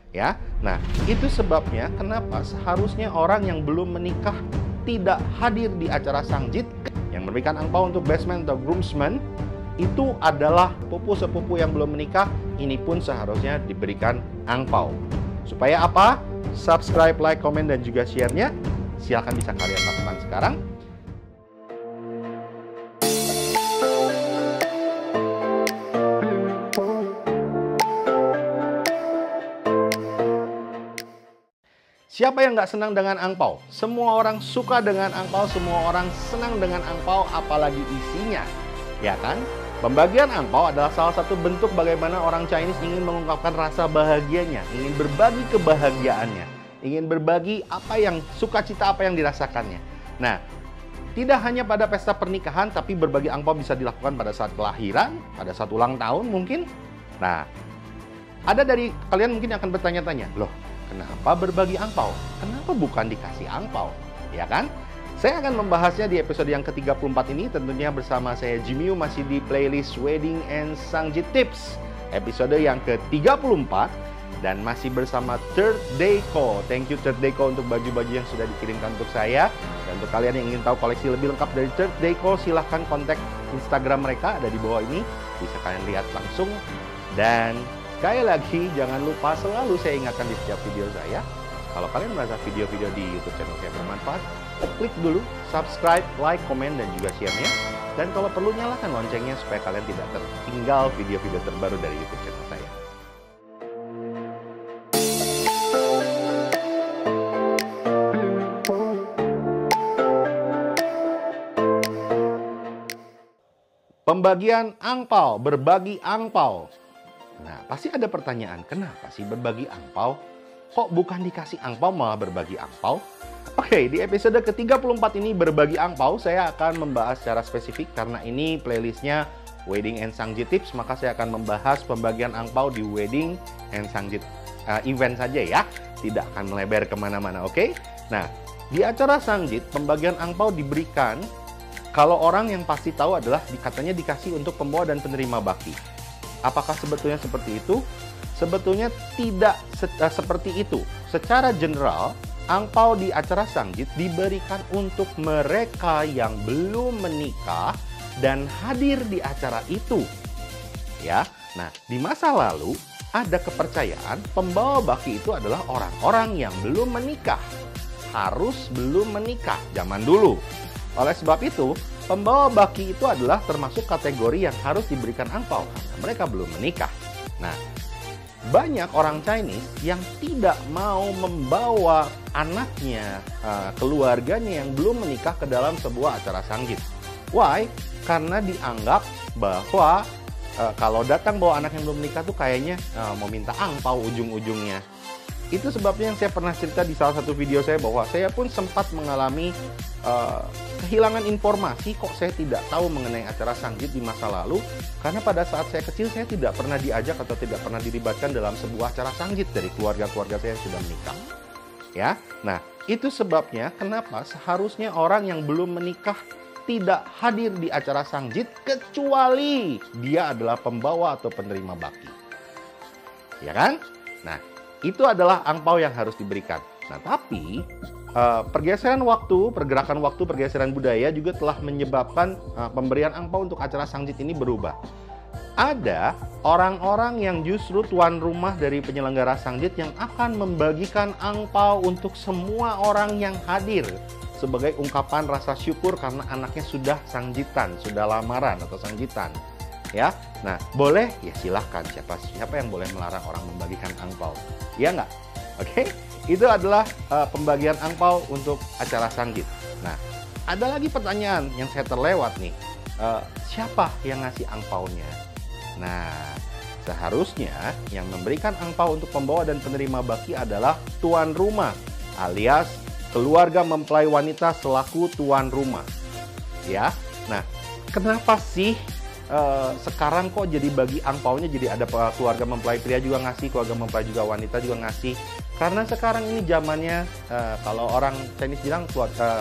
Ya, nah itu sebabnya kenapa seharusnya orang yang belum menikah tidak hadir di acara sangjit. Yang memberikan angpau untuk best man atau groomsman itu adalah sepupu yang belum menikah. Ini pun seharusnya diberikan angpau. Supaya apa? Subscribe, like, komen, dan juga share-nya. Silahkan bisa kalian lakukan sekarang. Siapa yang nggak senang dengan angpau? Semua orang suka dengan angpau, semua orang senang dengan angpau, apalagi isinya. Ya kan? Pembagian angpau adalah salah satu bentuk bagaimana orang Chinese ingin mengungkapkan rasa bahagianya, ingin berbagi kebahagiaannya, ingin berbagi sukacita apa yang dirasakannya. Nah, tidak hanya pada pesta pernikahan, tapi berbagi angpau bisa dilakukan pada saat kelahiran, pada saat ulang tahun mungkin. Nah, ada dari kalian mungkin akan bertanya-tanya, loh, kenapa berbagi angpau? Kenapa bukan dikasih angpau? Ya kan? Saya akan membahasnya di episode yang ke-34 ini, tentunya bersama saya Jimmy, masih di playlist Wedding and Sangjit Tips. Episode yang ke-34 dan masih bersama Third Deco. Thank you Third Deco untuk baju-baju yang sudah dikirimkan untuk saya. Dan untuk kalian yang ingin tahu koleksi lebih lengkap dari Third Deco, silahkan kontak Instagram mereka, ada di bawah ini. Bisa kalian lihat langsung. Dan sekali lagi, jangan lupa selalu saya ingatkan di setiap video saya, kalau kalian merasa video-video di YouTube channel saya bermanfaat, klik dulu subscribe, like, komen, dan juga share-nya. Dan kalau perlu nyalakan loncengnya supaya kalian tidak tertinggal video-video terbaru dari YouTube channel saya. Pembagian angpau, berbagi angpau. Nah, pasti ada pertanyaan, kenapa sih berbagi angpau? Kok bukan dikasih angpau malah berbagi angpau? Oke, di episode ke-34 ini berbagi angpau, saya akan membahas secara spesifik karena ini playlistnya Wedding and Sangjit Tips, maka saya akan membahas pembagian angpau di Wedding and Sangjit event saja ya. Tidak akan melebar kemana-mana, oke? Nah, di acara Sangjit, pembagian angpau diberikan kalau orang yang pasti tahu adalah katanya dikasih untuk pembawa dan penerima baki. Apakah sebetulnya seperti itu? Sebetulnya tidak seperti itu. Secara general, angpau di acara sangjit diberikan untuk mereka yang belum menikah dan hadir di acara itu. Ya, nah di masa lalu ada kepercayaan pembawa baki itu adalah orang-orang yang belum menikah, harus belum menikah zaman dulu. Oleh sebab itu, pembawa baki itu adalah termasuk kategori yang harus diberikan angpau karena mereka belum menikah. Nah, banyak orang Chinese yang tidak mau membawa anaknya, keluarganya yang belum menikah ke dalam sebuah acara sangjit. Why? Karena dianggap bahwa kalau datang bawa anak yang belum menikah tuh kayaknya mau minta angpau ujung-ujungnya. Itu sebabnya yang saya pernah cerita di salah satu video saya bahwa saya pun sempat mengalami kehilangan informasi kok saya tidak tahu mengenai acara sangjit di masa lalu, karena pada saat saya kecil saya tidak pernah diajak atau tidak pernah dilibatkan dalam sebuah acara sangjit dari keluarga-keluarga saya yang sudah menikah. Ya, nah itu sebabnya kenapa seharusnya orang yang belum menikah tidak hadir di acara sangjit kecuali dia adalah pembawa atau penerima baki. Ya kan? Nah, itu adalah angpau yang harus diberikan. Nah, tapi pergeseran waktu, pergerakan waktu, pergeseran budaya juga telah menyebabkan pemberian angpau untuk acara sangjit ini berubah. Ada orang-orang yang justru tuan rumah dari penyelenggara sangjit yang akan membagikan angpau untuk semua orang yang hadir sebagai ungkapan rasa syukur karena anaknya sudah sangjitan, sudah lamaran atau sangjitan. Ya, nah boleh ya silahkan, siapa yang boleh melarang orang membagikan angpau, ya nggak? Oke, itu adalah pembagian angpau untuk acara sangjit. Nah, ada lagi pertanyaan yang saya terlewat nih, siapa yang ngasih angpaunya? Nah, seharusnya yang memberikan angpau untuk pembawa dan penerima baki adalah tuan rumah alias keluarga mempelai wanita selaku tuan rumah. Ya, nah kenapa sih sekarang kok jadi bagi angpaunya jadi ada keluarga mempelai pria juga ngasih, keluarga mempelai juga wanita juga ngasih? Karena sekarang ini zamannya kalau orang Chinese bilang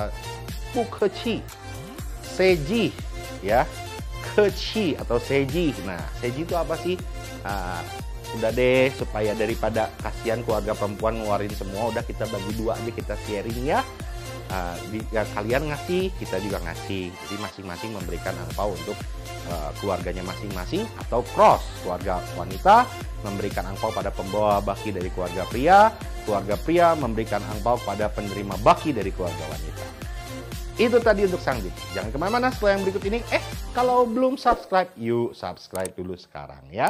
keci, seji, ya, keci atau seji. Nah, seji itu apa sih? udah deh, supaya daripada kasihan keluarga perempuan ngeluarin semua, udah kita bagi dua aja, kita sharing ya. Kalian ngasih, kita juga ngasih. Jadi masing-masing memberikan angpau untuk keluarganya masing-masing, atau cross, keluarga wanita memberikan angpau pada pembawa baki dari keluarga pria memberikan angpau pada penerima baki dari keluarga wanita. Itu tadi untuk Sangbit. Jangan kemana-mana, setelah yang berikut ini, kalau belum subscribe, yuk subscribe dulu sekarang ya.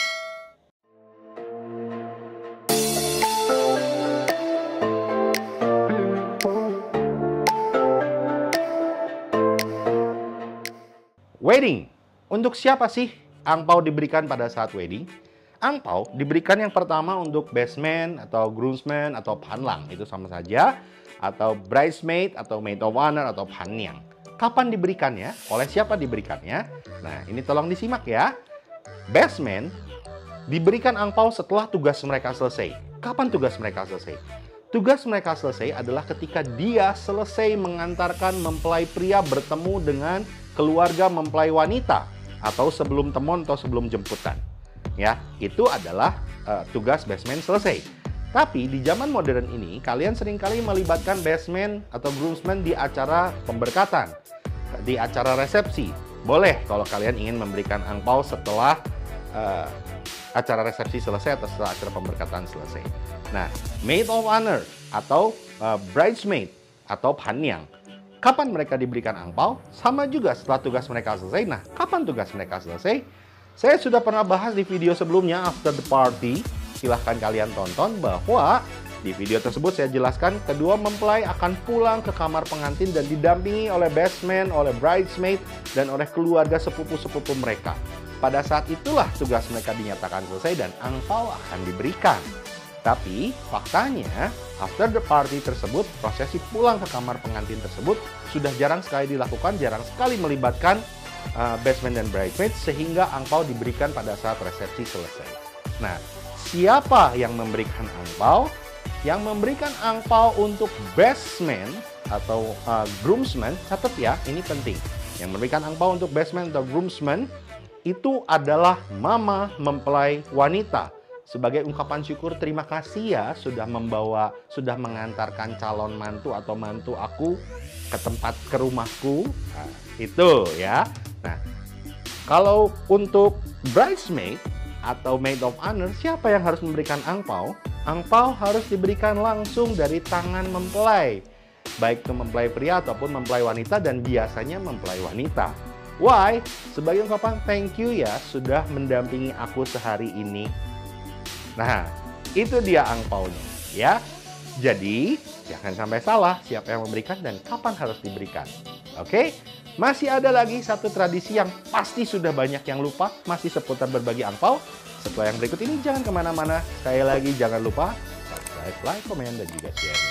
Wedding. Untuk siapa sih angpau diberikan pada saat wedding? Angpau diberikan yang pertama untuk best man atau groomsman atau panlang, itu sama saja. Atau bridesmaid atau maid of honor atau panyang. Kapan diberikannya? Oleh siapa diberikannya? Nah, ini tolong disimak ya. Best man diberikan angpau setelah tugas mereka selesai. Kapan tugas mereka selesai? Tugas mereka selesai adalah ketika dia selesai mengantarkan mempelai pria bertemu dengan keluarga mempelai wanita, atau sebelum temuan atau sebelum jemputan. Ya, itu adalah tugas best man selesai. Tapi di zaman modern ini, kalian seringkali melibatkan best man atau groomsman di acara pemberkatan, di acara resepsi. Boleh kalau kalian ingin memberikan angpau setelah acara resepsi selesai atau setelah acara pemberkatan selesai. Nah, maid of honor atau bridesmaid atau panyang, kapan mereka diberikan angpau? Sama juga setelah tugas mereka selesai. Nah, kapan tugas mereka selesai? Saya sudah pernah bahas di video sebelumnya, After the Party. Silahkan kalian tonton, bahwa di video tersebut saya jelaskan kedua mempelai akan pulang ke kamar pengantin dan didampingi oleh best man, oleh bridesmaid, dan oleh keluarga sepupu-sepupu mereka. Pada saat itulah tugas mereka dinyatakan selesai dan angpau akan diberikan. Tapi faktanya, after the party tersebut, prosesi pulang ke kamar pengantin tersebut sudah jarang sekali dilakukan, jarang sekali melibatkan best man dan bridesmaid, sehingga angpau diberikan pada saat resepsi selesai. Nah, siapa yang memberikan angpau? Yang memberikan angpau untuk best man atau groomsman, catat ya, ini penting. Yang memberikan angpau untuk best man atau groomsman itu adalah mama mempelai wanita. Sebagai ungkapan syukur, terima kasih ya sudah mengantarkan calon mantu atau mantu aku ke rumahku. Nah, itu ya. Nah, kalau untuk bridesmaid atau maid of honor, siapa yang harus memberikan angpau? Angpau harus diberikan langsung dari tangan mempelai. Baik itu mempelai pria ataupun mempelai wanita, dan biasanya mempelai wanita. Why? Sebagai ungkapan thank you ya sudah mendampingi aku sehari ini. Nah, itu dia angpaunya ya. Jadi, jangan sampai salah siapa yang memberikan dan kapan harus diberikan. Oke? Masih ada lagi satu tradisi yang pasti sudah banyak yang lupa, masih seputar berbagi angpau. Setelah yang berikut ini jangan kemana-mana. Sekali lagi jangan lupa subscribe, like, komen, dan juga share-nya.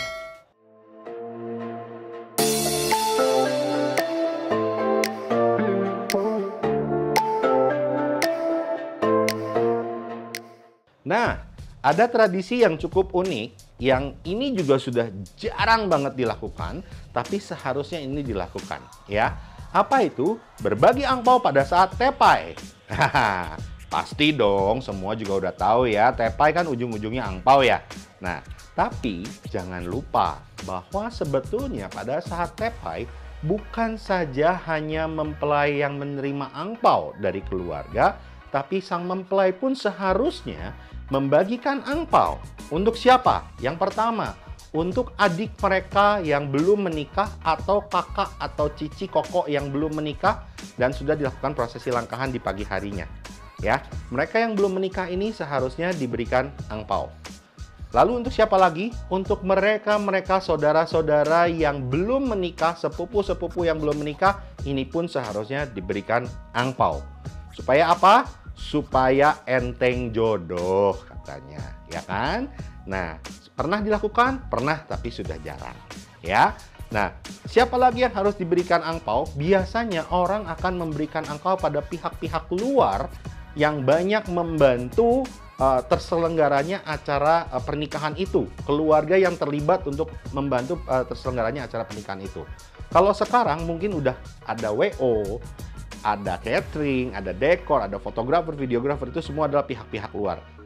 Nah, ada tradisi yang cukup unik, yang ini juga sudah jarang banget dilakukan, tapi seharusnya ini dilakukan, ya. Apa itu? Berbagi angpau pada saat tepai. Pasti dong, semua juga udah tahu ya, tepai kan ujung-ujungnya angpau ya. Nah, tapi jangan lupa bahwa sebetulnya pada saat tepai, bukan saja hanya mempelai yang menerima angpau dari keluarga, tapi sang mempelai pun seharusnya membagikan angpau. Untuk siapa? Yang pertama, untuk adik mereka yang belum menikah, atau kakak atau cici koko yang belum menikah dan sudah dilakukan prosesi langkahan di pagi harinya. Ya, mereka yang belum menikah ini seharusnya diberikan angpau. Lalu untuk siapa lagi? Untuk mereka saudara-saudara yang belum menikah, sepupu-sepupu yang belum menikah, ini pun seharusnya diberikan angpau. Supaya apa? Supaya enteng jodoh katanya, ya kan? Nah, pernah dilakukan? Pernah, tapi sudah jarang, ya. Nah, siapa lagi yang harus diberikan angpau? Biasanya orang akan memberikan angpau pada pihak-pihak luar yang banyak membantu terselenggaranya acara pernikahan itu. Keluarga yang terlibat untuk membantu terselenggaranya acara pernikahan itu. Kalau sekarang mungkin udah ada WO, ada catering, ada dekor, ada fotografer, videografer, itu semua adalah pihak-pihak luar.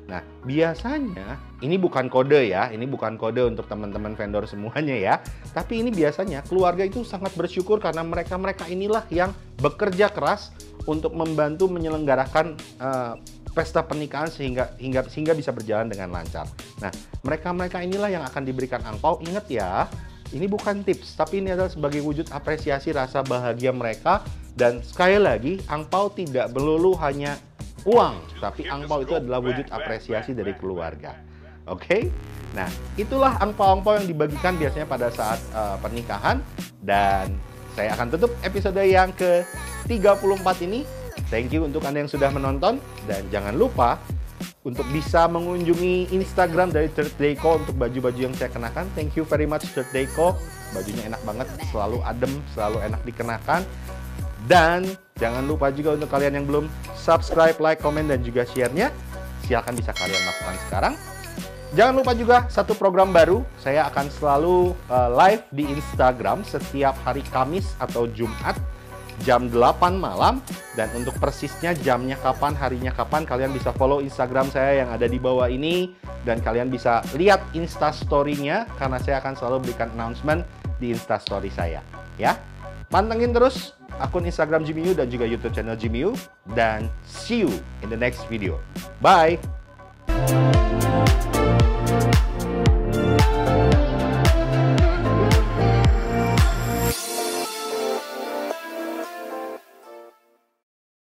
Nah, biasanya ini bukan kode ya, ini bukan kode untuk teman-teman vendor semuanya ya. Tapi ini biasanya keluarga itu sangat bersyukur karena mereka-mereka inilah yang bekerja keras untuk membantu menyelenggarakan pesta pernikahan sehingga bisa berjalan dengan lancar. Nah, mereka-mereka inilah yang akan diberikan angpau. Ingat ya, ini bukan tips, tapi ini adalah sebagai wujud apresiasi rasa bahagia mereka. Dan sekali lagi, angpau tidak melulu hanya uang, tapi angpau itu adalah wujud apresiasi dari keluarga. Oke? Nah, itulah angpau-angpau yang dibagikan biasanya pada saat pernikahan. Dan saya akan tutup episode yang ke-34 ini. Thank you untuk Anda yang sudah menonton. Dan jangan lupa untuk bisa mengunjungi Instagram dari Third Deco untuk baju-baju yang saya kenakan. Thank you very much Third Deco. Bajunya enak banget, selalu adem, selalu enak dikenakan. Dan jangan lupa juga untuk kalian yang belum subscribe, like, komen, dan juga share-nya, silakan bisa kalian lakukan sekarang. Jangan lupa juga satu program baru, saya akan selalu live di Instagram setiap hari Kamis atau Jumat jam 8 malam. Dan untuk persisnya jamnya kapan, harinya kapan, kalian bisa follow Instagram saya yang ada di bawah ini. Dan kalian bisa lihat Instastory-nya karena saya akan selalu berikan announcement di Instastory saya. Ya, pantengin terus akun Instagram Jimmy Yu dan juga YouTube channel Jimmy Yu. Dan see you in the next video. Bye!